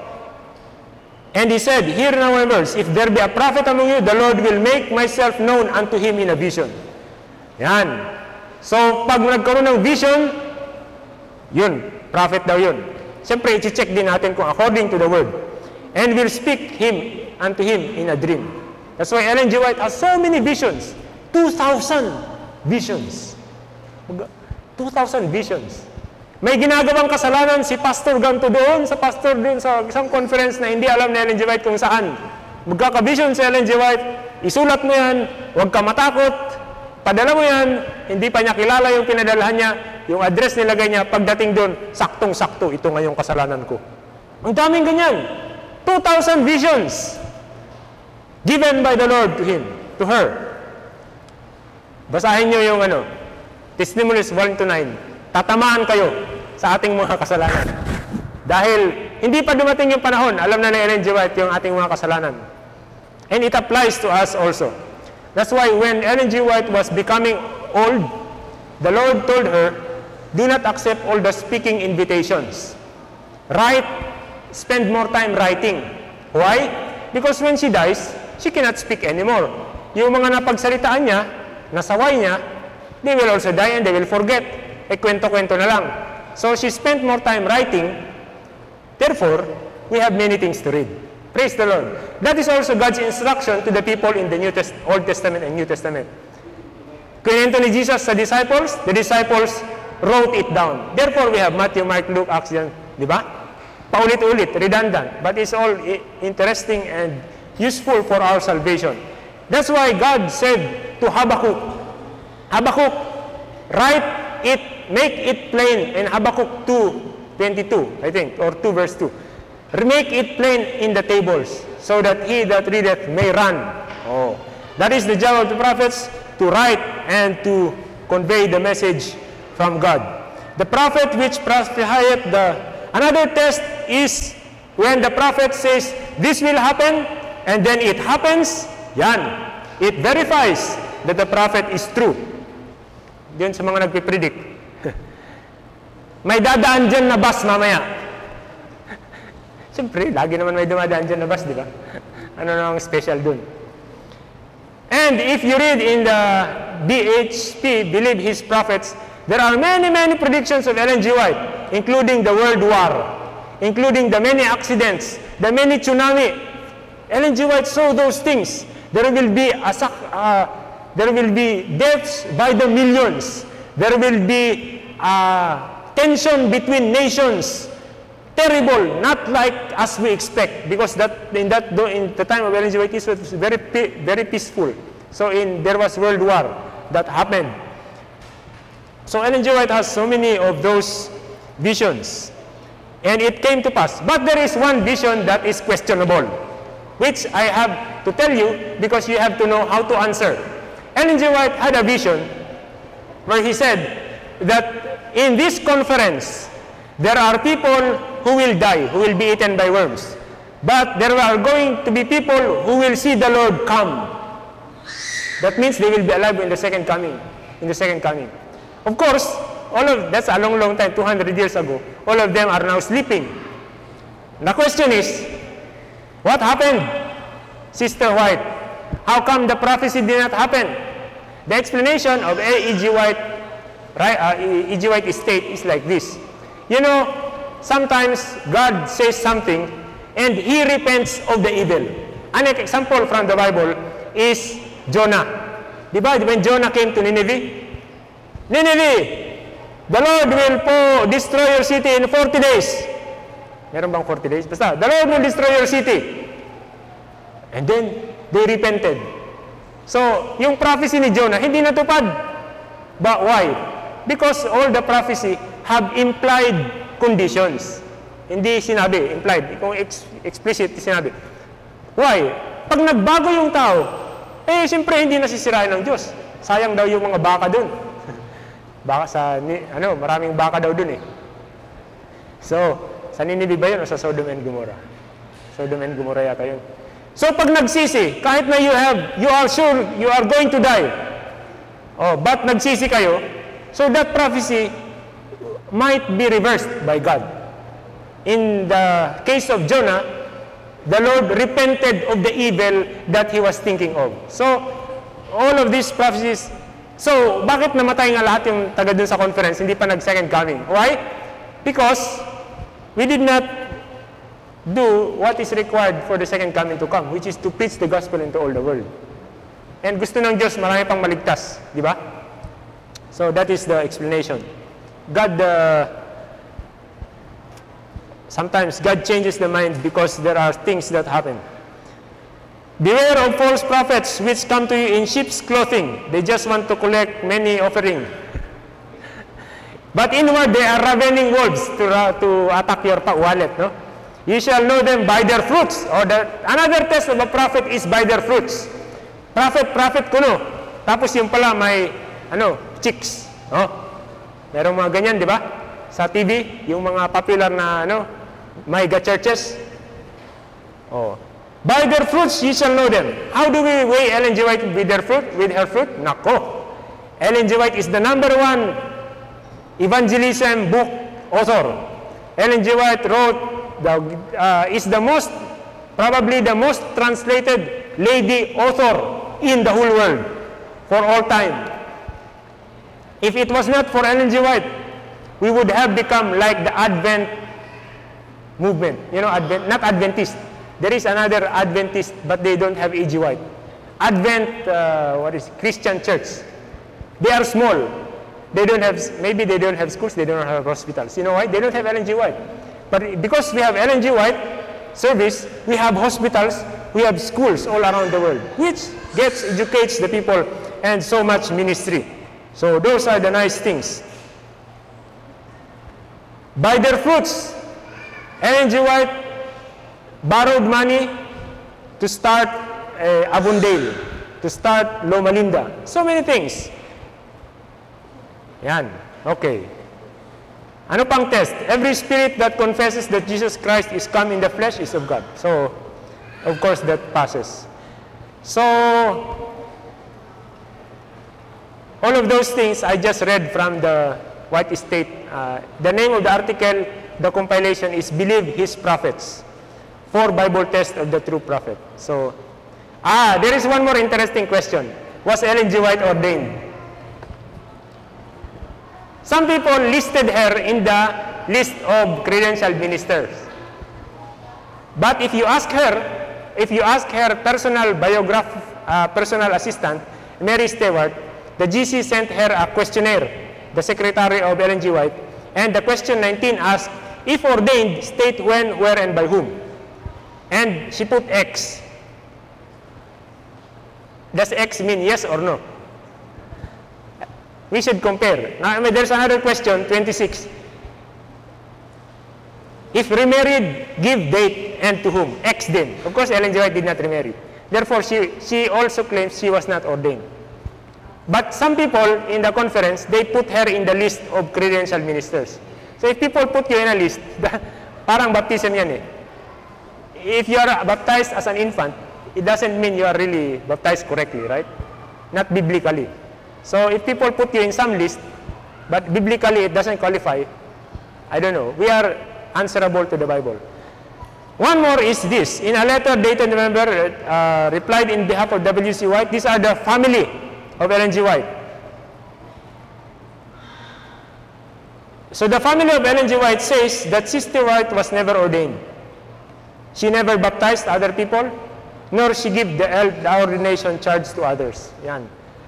And he said, hear now my words, if there be a prophet among you, the Lord will make myself known unto him in a vision. Yan. So, pag nagkaroon ng vision, yun, prophet daw yun. Siyempre, i-check din natin kung according to the word. And will speak him unto him in a dream. That's why Ellen G. White has so many visions. two thousand visions. two thousand visions. May ginagawang kasalanan si pastor ganto doon, sa pastor doon sa isang conference na hindi alam ni Ellen G. White kung saan. Magkaka-vision si Ellen G. White, isulat mo yan, huwag ka matakot, padala mo yan, hindi pa niya kilala yung pinadalahan niya, yung address nilagay niya, pagdating doon, saktong-sakto, ito nga yung kasalanan ko. Ang daming ganyan. two thousand visions given by the Lord to him, to her. Basahin niyo yung ano, Testimonies one to nine. Tatamaan kayo sa ating mga kasalanan. Dahil hindi pa dumating yung panahon, alam na ni Ellen G. White yung ating mga kasalanan. And it applies to us also. That's why when Ellen G. White was becoming old, the Lord told her, do not accept all the speaking invitations. Write, spend more time writing. Why? Because when she dies, she cannot speak anymore. Yung mga napagsalitaan niya, nasaway niya, they will also die and they will forget. Eh, kwento-kwento na lang. So, she spent more time writing. Therefore, we have many things to read. Praise the Lord. That is also God's instruction to the people in the New Test Old Testament and New Testament. Kwento ni Jesus sa disciples, the disciples wrote it down. Therefore, we have Matthew, Mark, Luke, Acts, yan. Di ba? Paulit-ulit, redundant. But it's all interesting and useful for our salvation. That's why God said to Habakkuk, Habakkuk, write it, make it plain in Habakkuk two twenty-two, I think, or two verse two. Make it plain in the tables, so that he that readeth may run. Oh, that is the job of the prophets, to write and to convey the message from God. The prophet which prophesieth the... Another test is when the prophet says, this will happen, and then it happens, yan. It verifies that the prophet is true. Diyan sa mga nagpipredict. May dadaan dyan na bus mamaya. Siyempre, lagi naman may dumadaan dyan na bus, di ba? Ano namang special dun? And if you read in the B H P, Believe His Prophets, there are many, many predictions of Ellen G. White, including the World War, including the many accidents, the many tsunami. Ellen G. White saw those things. There will be a uh, there will be deaths by the millions. There will be uh, tension between nations. Terrible, not like as we expect, because that in that in the time of Ellen G. White, it was very very peaceful. So in there was World War that happened. So Ellen G. White has so many of those visions. And it came to pass. But there is one vision that is questionable, which I have to tell you because you have to know how to answer. Ellen G. White had a vision where he said that in this conference, there are people who will die, who will be eaten by worms. But there are going to be people who will see the Lord come. That means they will be alive in the second coming. In the second coming. Of course, all of that's a long, long time, two hundred years ago. All of them are now sleeping. The question is, what happened, Sister White? How come the prophecy did not happen? The explanation of E G. White, right? Uh, E G. White state is like this. You know, sometimes God says something and He repents of the evil. An example from the Bible is Jonah. Diba? When Jonah came to Nineveh, Nineveh, the Lord will po destroy your city in forty days. Meron bang forty days? Basta, the Lord will destroy your city. And then, they repented. So, yung prophecy ni Jonah, hindi natupad. But why? Because all the prophecy have implied conditions. Hindi sinabi, implied. Kung ex explicit, sinabi. Why? Pag nagbago yung tao, eh, siyempre hindi nasisirain ng Diyos. Sayang daw yung mga baka dun. Baka sa, ano, maraming baka daw dun eh. So, sa Nineveh ba yun o sa Sodom and Gomorrah? Sodom and Gomorrah yata yun. So, pag nagsisi, kahit na you have, you are sure you are going to die. Oh, but nagsisi kayo, so that prophecy might be reversed by God. In the case of Jonah, the Lord repented of the evil that he was thinking of. So, all of these prophecies, so, bakit namatay nga lahat yung taga dun sa conference, hindi pa nag-second coming? Why? Because we did not do what is required for the second coming to come, which is to preach the gospel into all the world. And gusto ng Diyos, marami pang maligtas, di ba? So, that is the explanation. God, uh, sometimes God changes the mind because there are things that happen. Beware of false prophets which come to you in sheep's clothing. They just want to collect many offerings. But inward, they are ravening wolves to, uh, to attack your wallet. No? You shall know them by their fruits. Or the, another test of a prophet is by their fruits. Prophet, prophet kuno. Tapos yung pala may ano, chicks. No? Merong mga ganyan, di ba? Sa T V, yung mga popular na ano, mega churches. Oh. By their fruits, you shall know them. How do we weigh Ellen G. White with their fruit? With her fruit? Nako. Ellen G. White is the number one evangelism book author. Ellen G. White wrote, the, uh, is the most, probably the most translated lady author in the whole world for all time. If it was not for Ellen G. White, we would have become like the Advent movement. You know, Advent, not Adventist. There is another Adventist, but they don't have E G. White. Advent, uh, what is Christian church. They are small. They don't have, maybe they don't have schools, they don't have hospitals. You know why? They don't have Ellen G. White. But because we have Ellen G. White service, we have hospitals, we have schools all around the world, which gets, educates the people, and so much ministry. So those are the nice things. By their fruits, Ellen G. White borrowed money to start uh, Avondale, to start Loma Linda. So many things. Yan. Okay. Ano pang test? Every spirit that confesses that Jesus Christ is come in the flesh is of God. So, of course, that passes. So, all of those things I just read from the White State. Uh, the name of the article, the compilation is Believe His Prophets. Four Bible tests of the true prophet. So, ah, there is one more interesting question. Was Ellen G. White ordained? Some people listed her in the list of credentialed ministers. But if you ask her, if you ask her personal biograph, uh, personal assistant, Mary Stewart, the G C sent her a questionnaire, the secretary of Ellen G. White, and the question nineteen asked, if ordained, state when, where, and by whom. And she put X. Does X mean yes or no? we should compare. Now, there's another question, twenty-six. If remarried, give date and to whom? Ex din. Of course, Ellen G. White did not remarry. Therefore, she, she also claims she was not ordained. But some people in the conference, they put her in the list of credential ministers. So if people put you in a list, parang baptism yan eh. If you are baptized as an infant, it doesn't mean you are really baptized correctly, right? Not biblically. So if people put you in some list, but biblically it doesn't qualify, I don't know. We are answerable to the Bible. One more is this. In a letter dated November, uh, replied in behalf of W C White, these are the family of Ellen G. White. So the family of Ellen G. White says that Sister White was never ordained. She never baptized other people, nor she gave the, the ordination charge to others. Yan.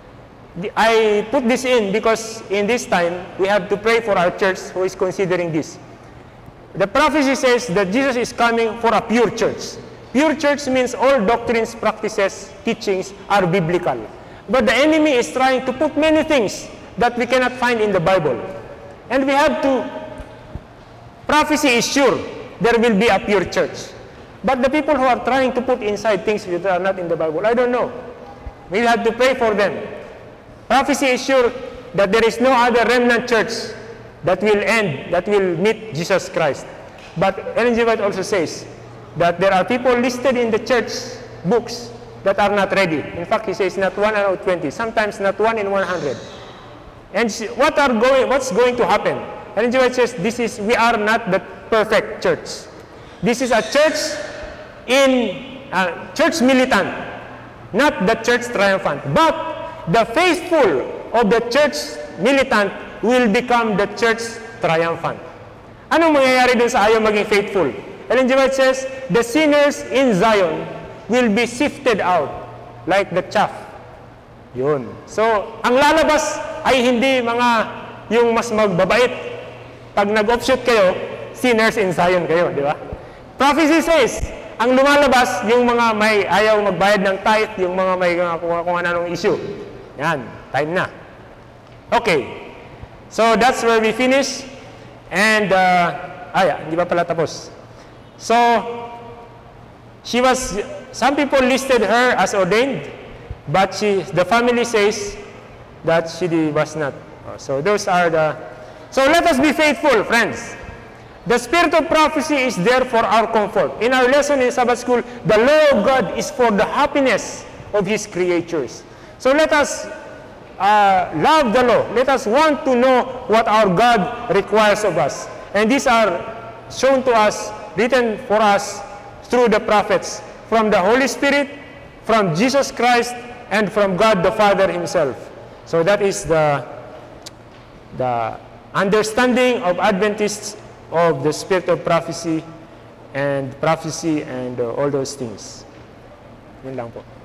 I put this in because in this time, we have to pray for our church who is considering this. The prophecy says that Jesus is coming for a pure church. Pure church means all doctrines, practices, teachings are biblical. But the enemy is trying to put many things that we cannot find in the Bible. And we have to, prophecy is sure there will be a pure church. But the people who are trying to put inside things that are not in the Bible, I don't know. We have to pray for them. Prophecy is sure that there is no other remnant church that will end, that will meet Jesus Christ. But Ellen G. White also says that there are people listed in the church books that are not ready. In fact, he says not one out of twenty, sometimes not one in one hundred. And what are going, what's going to happen? Ellen G. White says this is, we are not the perfect church. This is a church in, uh, church militant, not the church triumphant. But the faithful of the church militant will become the church triumphant. Anong mangyayari dun sa ayaw maging faithful? Ellen G. White says, the sinners in Zion will be sifted out like the chaff. Yun. So, ang lalabas ay hindi mga yung mas magbabait. Pag nag-offshoot kayo, sinners in Zion kayo, di ba? Prophecy says, ang lumalabas yung mga may ayaw magbayad ng tithe, yung mga may uh, kung, kung anong issue. Yan, time na. Okay. So, that's where we finish. And, uh, ay, hindi pa pala tapos. So, she was, some people listed her as ordained, but she, the family says that she was not. So, those are the, so let us be faithful, friends. The spirit of prophecy is there for our comfort. In our lesson in Sabbath school, the law of God is for the happiness of His creatures. So let us uh, love the law. Let us want to know what our God requires of us. And these are shown to us, written for us through the prophets, from the Holy Spirit, from Jesus Christ, and from God the Father Himself. So that is the, the understanding of Adventists of the spirit of prophecy and prophecy and uh, all those things. Yun lang po.